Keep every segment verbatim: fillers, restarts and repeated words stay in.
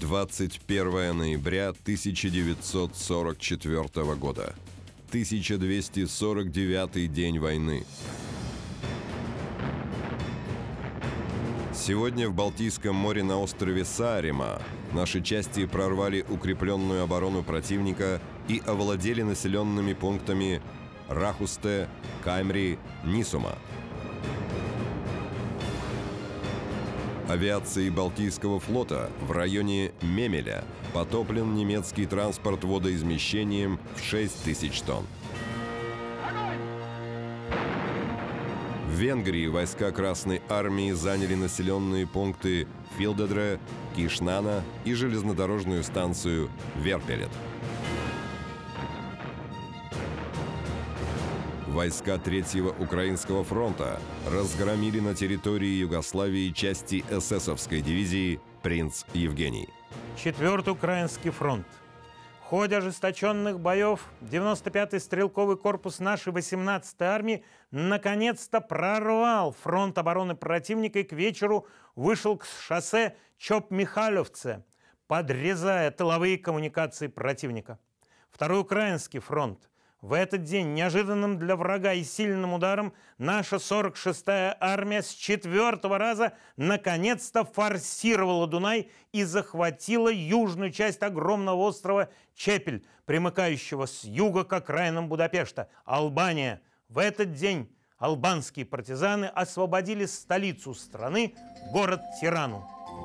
двадцать первое ноября тысяча девятьсот сорок четвёртого года. тысяча двести сорок девятый день войны. Сегодня в Балтийском море на острове Сааремаа наши части прорвали укрепленную оборону противника и овладели населенными пунктами Рахусте, Каймри, Нисума. Авиацией Балтийского флота в районе Мемеля потоплен немецкий транспорт водоизмещением в шесть тысяч тонн. В Венгрии войска Красной Армии заняли населенные пункты Филдедре, Кишнана и железнодорожную станцию Верпелет. Войска Третьего Украинского фронта разгромили на территории Югославии части эсэсовской дивизии «Принц Евгений». Четвертый Украинский фронт. В ходе ожесточенных боев девяносто пятый стрелковый корпус нашей восемнадцатой армии наконец-то прорвал фронт обороны противника и к вечеру вышел к шоссе Чоп-Михайловце, подрезая тыловые коммуникации противника. Второй Украинский фронт. В этот день неожиданным для врага и сильным ударом наша сорок шестая армия с четвертого раза наконец-то форсировала Дунай и захватила южную часть огромного острова Чепель, примыкающего с юга к окраинам Будапешта, Албания. В этот день албанские партизаны освободили столицу страны, город Тирану.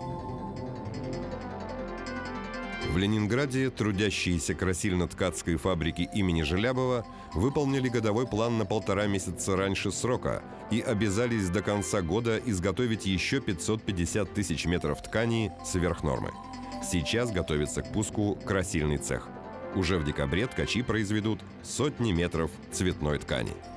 В Ленинграде трудящиеся красильно-ткацкой фабрики имени Желябова выполнили годовой план на полтора месяца раньше срока и обязались до конца года изготовить еще пятьсот пятьдесят тысяч метров ткани сверх нормы. Сейчас готовится к пуску красильный цех. Уже в декабре ткачи произведут сотни метров цветной ткани.